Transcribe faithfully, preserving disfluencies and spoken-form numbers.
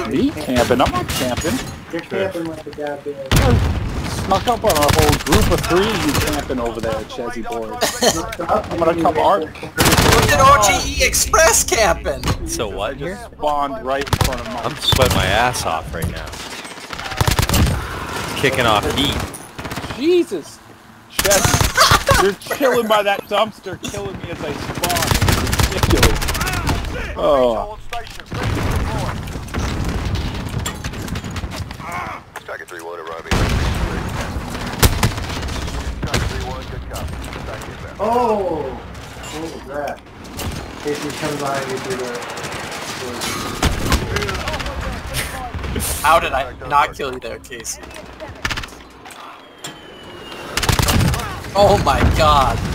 Me camping? I'm not camping. You're camping like a goddamn... Snuck up on a whole group of three of you camping over there at Chezzy Board. I'm gonna come art. Look at O G E Express camping! So what here? Spawned right in front of my... I'm sweating my ass off right now. Kicking off heat. Jesus! Chezzy, you're chilling by that dumpster, killing me as I spawn. It's ridiculous. Oh. Striker three one arriving. Oh! What was that? Casey's coming behind you through the... How did I not kill you there, Casey? Oh my god.